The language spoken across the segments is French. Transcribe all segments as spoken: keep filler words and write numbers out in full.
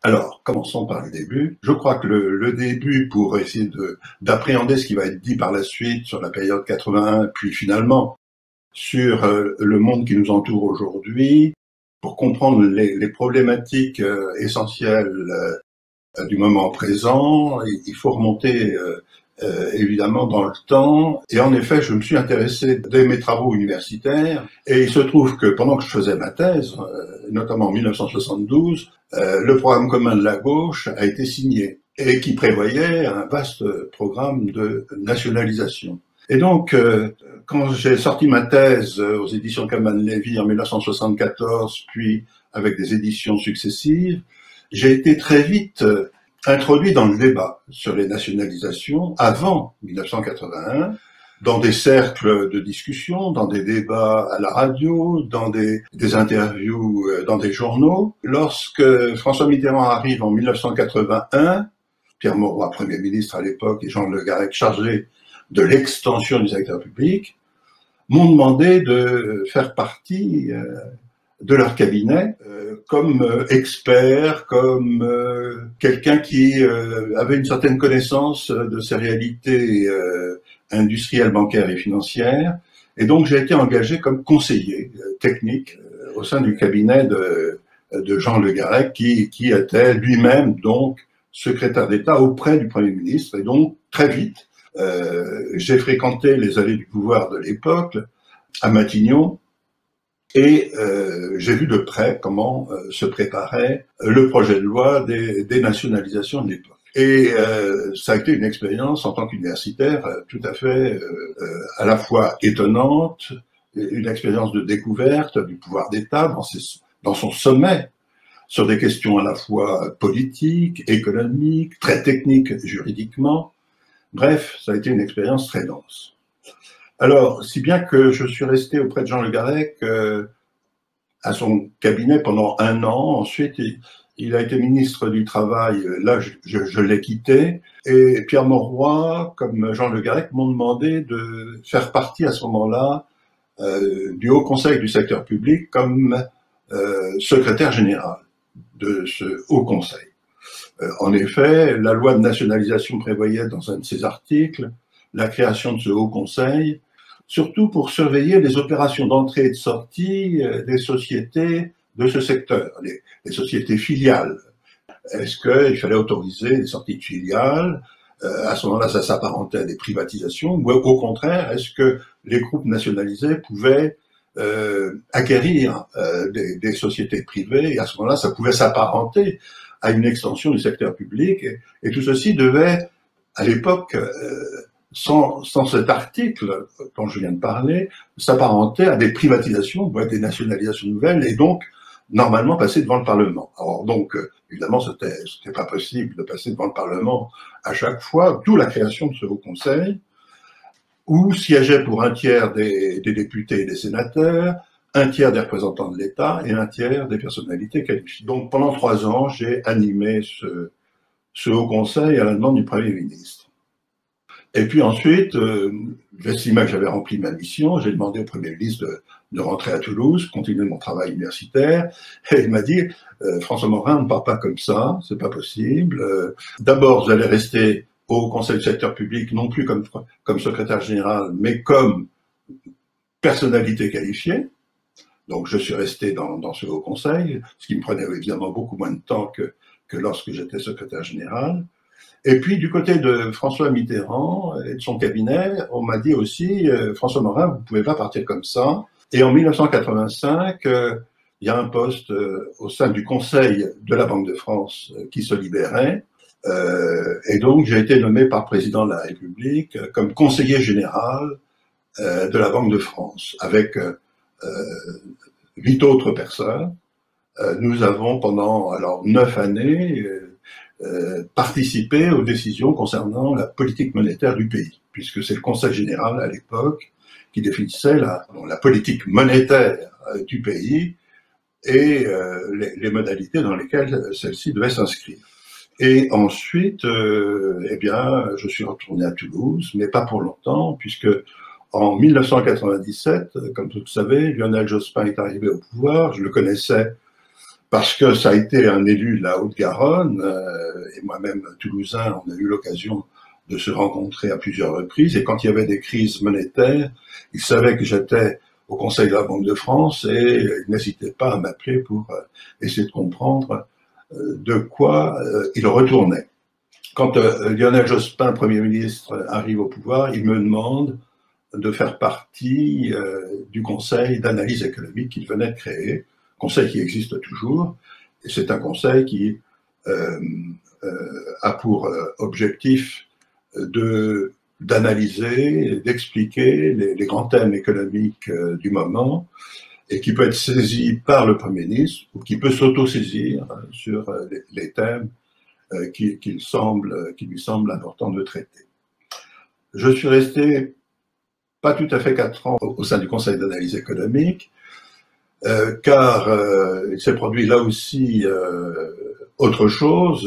Alors, commençons par le début. Je crois que le, le début, pour essayer de, d'appréhender ce qui va être dit par la suite sur la période quatre-vingt-un, puis finalement sur euh, le monde qui nous entoure aujourd'hui, pour comprendre les, les problématiques euh, essentielles euh, du moment présent, il faut remonter euh, euh, évidemment dans le temps. Et en effet, je me suis intéressé dès mes travaux universitaires. Et il se trouve que pendant que je faisais ma thèse, euh, notamment en mille neuf cent soixante-douze, euh, le programme commun de la gauche a été signé et qui prévoyait un vaste programme de nationalisation. Et donc, euh, quand j'ai sorti ma thèse aux éditions Calman-Lévy en mille neuf cent soixante-quatorze, puis avec des éditions successives, j'ai été très vite introduit dans le débat sur les nationalisations avant mille neuf cent quatre-vingt-un, dans des cercles de discussion, dans des débats à la radio, dans des, des interviews dans des journaux. Lorsque François Mitterrand arrive en mille neuf cent quatre-vingt-un, Pierre Mauroy, Premier ministre à l'époque, et Jean Le Garrec, chargé de l'extension du secteur public, m'ont demandé de faire partie euh, de leur cabinet euh, comme euh, expert, comme euh, quelqu'un qui euh, avait une certaine connaissance de ces réalités euh, industrielles, bancaires et financières. Et donc j'ai été engagé comme conseiller euh, technique euh, au sein du cabinet de, de Jean Le Garrec, qui, qui était lui-même donc secrétaire d'État auprès du Premier ministre. Et donc très vite, euh, j'ai fréquenté les allées du pouvoir de l'époque à Matignon. Et euh, j'ai vu de près comment euh, se préparait le projet de loi des, des nationalisations de l'époque. Et euh, ça a été une expérience en tant qu'universitaire euh, tout à fait euh, euh, à la fois étonnante, une expérience de découverte du pouvoir d'État dans, ses, dans son sommet, sur des questions à la fois politiques, économiques, très techniques juridiquement. Bref, ça a été une expérience très dense. Alors, si bien que je suis resté auprès de Jean Le Garrec euh, à son cabinet pendant un an. Ensuite, il, il a été ministre du Travail. Là, je, je, je l'ai quitté. Et Pierre Mauroy, comme Jean Le Garrec, m'ont demandé de faire partie à ce moment-là euh, du Haut Conseil du secteur public comme euh, secrétaire général de ce Haut Conseil. Euh, en effet, la loi de nationalisation prévoyait dans un de ses articles la création de ce Haut Conseil, surtout pour surveiller les opérations d'entrée et de sortie des sociétés de ce secteur, les, les sociétés filiales. Est-ce qu'il fallait autoriser les sorties de filiales? euh, À ce moment-là, ça s'apparentait à des privatisations, ou au contraire, est-ce que les groupes nationalisés pouvaient euh, acquérir euh, des, des sociétés privées, et à ce moment-là, ça pouvait s'apparenter à une extension du secteur public, et, et tout ceci devait, à l'époque, euh, Sans, sans cet article dont je viens de parler, s'apparentait à des privatisations, ou à des nationalisations nouvelles, et donc, normalement, passer devant le Parlement. Alors, donc, évidemment, c'était, c'était pas possible de passer devant le Parlement à chaque fois, d'où la création de ce Haut Conseil, où siégeaient pour un tiers des, des députés et des sénateurs, un tiers des représentants de l'État et un tiers des personnalités qualifiées. Donc, pendant trois ans, j'ai animé ce, ce Haut Conseil à la demande du Premier ministre. Et puis ensuite, euh, j'estimais que j'avais rempli ma mission, j'ai demandé au Premier ministre de, de rentrer à Toulouse, continuer mon travail universitaire, et il m'a dit euh, « François Morin, on ne part pas comme ça, c'est pas possible. Euh, D'abord, vous allez rester au Conseil du secteur public, non plus comme, comme secrétaire général, mais comme personnalité qualifiée. » Donc je suis resté dans, dans ce Haut Conseil, ce qui me prenait évidemment beaucoup moins de temps que, que lorsque j'étais secrétaire général. Et puis, du côté de François Mitterrand et de son cabinet, on m'a dit aussi euh, « François Morin, vous ne pouvez pas partir comme ça ». Et en mille neuf cent quatre-vingt-cinq, euh, il y a un poste euh, au sein du Conseil de la Banque de France euh, qui se libérait. Euh, et donc, j'ai été nommé par le président de la République euh, comme conseiller général euh, de la Banque de France, avec euh, huit autres personnes. Euh, nous avons pendant alors neuf années... Euh, Euh, participer aux décisions concernant la politique monétaire du pays, puisque c'est le Conseil général à l'époque qui définissait la, bon, la politique monétaire euh, du pays et euh, les, les modalités dans lesquelles celle-ci devait s'inscrire. Et ensuite, euh, eh bien, je suis retourné à Toulouse, mais pas pour longtemps, puisque en mille neuf cent quatre-vingt-dix-sept, comme vous le savez, Lionel Jospin est arrivé au pouvoir. Je le connaissais parce que ça a été un élu de la Haute-Garonne, euh, et moi-même toulousain, on a eu l'occasion de se rencontrer à plusieurs reprises, et quand il y avait des crises monétaires, il savait que j'étais au Conseil de la Banque de France, et il n'hésitait pas à m'appeler pour euh, essayer de comprendre euh, de quoi euh, il retournait. Quand euh, Lionel Jospin, Premier ministre, arrive au pouvoir, il me demande de faire partie euh, du Conseil d'analyse économique qu'il venait de créer, conseil qui existe toujours, et c'est un conseil qui euh, euh, a pour euh, objectif de d'analyser, d'expliquer les, les grands thèmes économiques euh, du moment, et qui peut être saisi par le Premier ministre, ou qui peut s'auto-saisir hein, sur euh, les, les thèmes euh, qui, qui, semble, qui lui semblent importants de traiter. Je suis resté pas tout à fait quatre ans au sein du Conseil d'analyse économique, euh, car euh, il s'est produit là aussi euh, autre chose,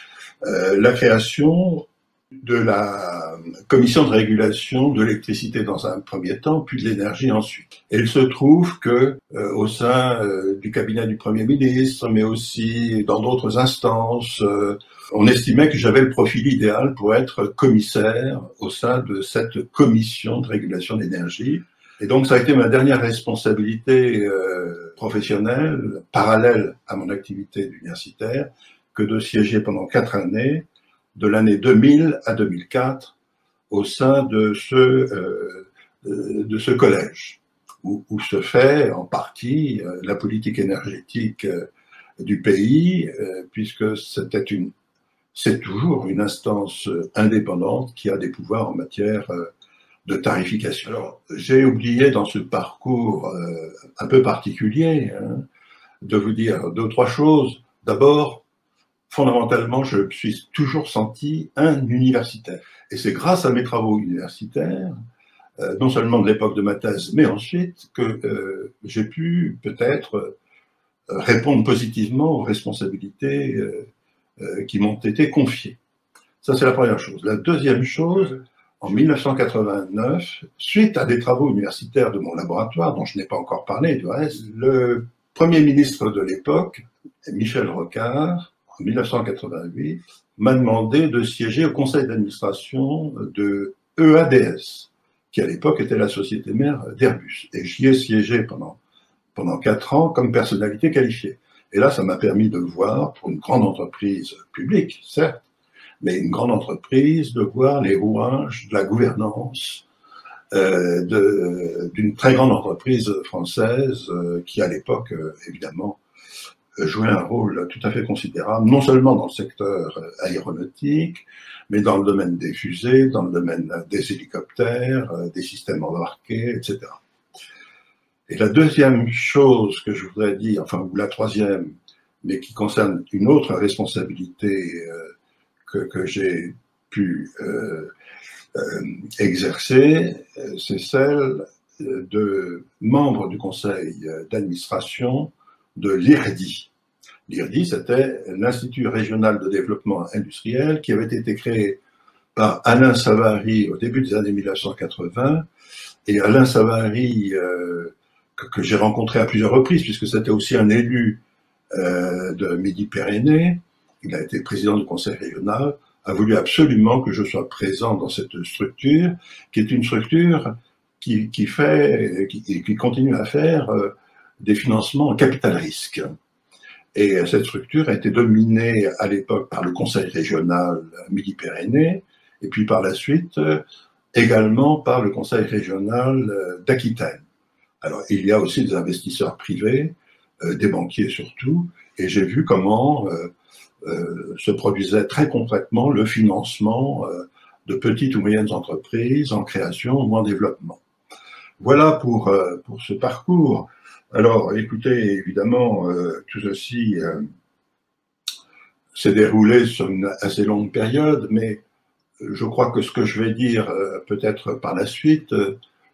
euh, la création de la commission de régulation de l'électricité dans un premier temps, puis de l'énergie ensuite. Et il se trouve que euh, au sein euh, du cabinet du Premier ministre, mais aussi dans d'autres instances, euh, on estimait que j'avais le profil idéal pour être commissaire au sein de cette commission de régulation de l'énergie. Et donc ça a été ma dernière responsabilité euh, professionnelle, parallèle à mon activité universitaire, que de siéger pendant quatre années, de l'année deux mille à deux mille quatre, au sein de ce, euh, de ce collège, où, où se fait en partie euh, la politique énergétique euh, du pays, euh, puisque c'était une, c'est toujours une instance indépendante qui a des pouvoirs en matière euh, de tarification. Alors, j'ai oublié dans ce parcours euh, un peu particulier hein, de vous dire deux ou trois choses. D'abord, fondamentalement, je me suis toujours senti un universitaire. Et c'est grâce à mes travaux universitaires, euh, non seulement de l'époque de ma thèse, mais ensuite, que euh, j'ai pu peut-être euh, répondre positivement aux responsabilités euh, euh, qui m'ont été confiées. Ça, c'est la première chose. La deuxième chose, en mille neuf cent quatre-vingt-neuf, suite à des travaux universitaires de mon laboratoire, dont je n'ai pas encore parlé du reste, le Premier ministre de l'époque, Michel Rocard, en mille neuf cent quatre-vingt-huit, m'a demandé de siéger au conseil d'administration de E A D S, qui à l'époque était la société mère d'Airbus. Et j'y ai siégé pendant, pendant quatre ans comme personnalité qualifiée. Et là, ça m'a permis de voir, pour une grande entreprise publique, certes, mais une grande entreprise, de voir les rouages de la gouvernance euh, d'une très grande entreprise française euh, qui, à l'époque, euh, évidemment, jouait un rôle tout à fait considérable, non seulement dans le secteur aéronautique, mais dans le domaine des fusées, dans le domaine des hélicoptères, des systèmes embarqués, et cetera. Et la deuxième chose que je voudrais dire, enfin, ou la troisième, mais qui concerne une autre responsabilité euh, que, que j'ai pu euh, euh, exercer, c'est celle de membre du conseil d'administration de l'I R D I. L'I R D I, c'était l'Institut régional de développement industriel qui avait été créé par Alain Savary au début des années mille neuf cent quatre-vingts. Et Alain Savary, euh, que, que j'ai rencontré à plusieurs reprises, puisque c'était aussi un élu euh, de Midi-Pyrénées, il a été président du conseil régional, a voulu absolument que je sois présent dans cette structure, qui est une structure qui, qui fait, qui, qui continue à faire euh, des financements en capital risque. Et cette structure a été dominée à l'époque par le conseil régional Midi-Pyrénées, et puis par la suite également par le conseil régional d'Aquitaine. Alors il y a aussi des investisseurs privés, euh, des banquiers surtout, et j'ai vu comment euh, euh, se produisait très concrètement le financement euh, de petites ou moyennes entreprises en création ou en développement. Voilà pour, euh, pour ce parcours. Alors, écoutez, évidemment, euh, tout ceci euh, s'est déroulé sur une assez longue période, mais je crois que ce que je vais dire euh, peut-être par la suite euh,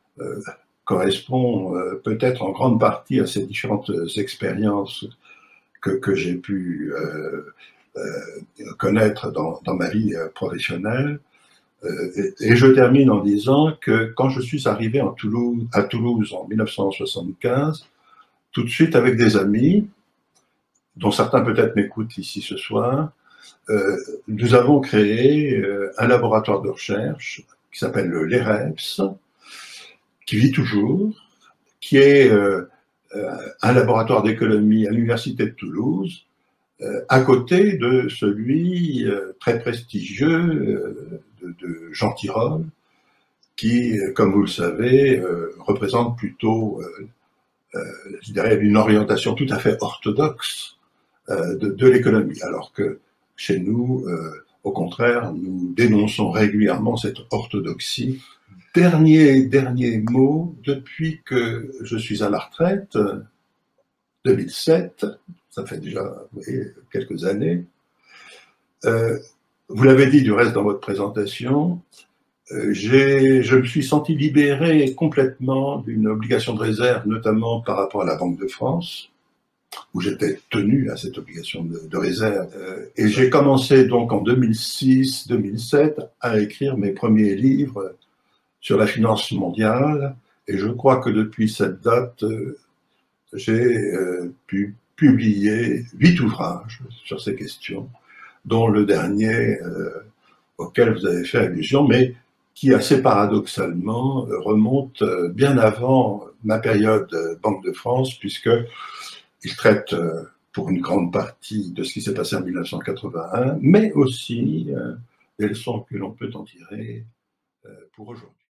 correspond euh, peut-être en grande partie à ces différentes expériences que, que j'ai pu euh, euh, connaître dans, dans ma vie professionnelle. Euh, et, et je termine en disant que quand je suis arrivé en Toulouse, à Toulouse en mille neuf cent soixante-quinze, tout de suite avec des amis, dont certains peut-être m'écoutent ici ce soir, euh, nous avons créé euh, un laboratoire de recherche qui s'appelle l'E R E P S, qui vit toujours, qui est euh, euh, un laboratoire d'économie à l'Université de Toulouse, euh, à côté de celui euh, très prestigieux euh, de, de Jean Tirole, qui, comme vous le savez, euh, représente plutôt, euh, euh, je dirais, une orientation tout à fait orthodoxe euh, de, de l'économie, alors que chez nous, euh, au contraire, nous dénonçons régulièrement cette orthodoxie. Dernier, dernier mot, depuis que je suis à la retraite, deux mille sept, ça fait déjà vous voyez, quelques années, euh, vous l'avez dit du reste dans votre présentation, euh, je me suis senti libéré complètement d'une obligation de réserve, notamment par rapport à la Banque de France, où j'étais tenu à cette obligation de, de réserve. Euh, et j'ai commencé donc en deux mille six deux mille sept à écrire mes premiers livres sur la finance mondiale, et je crois que depuis cette date, euh, j'ai euh, pu publier huit ouvrages sur ces questions, dont le dernier euh, auquel vous avez fait allusion, mais qui assez paradoxalement remonte bien avant ma période Banque de France, puisqu'il traite pour une grande partie de ce qui s'est passé en mille neuf cent quatre-vingt-un, mais aussi des leçons que l'on peut en tirer pour aujourd'hui.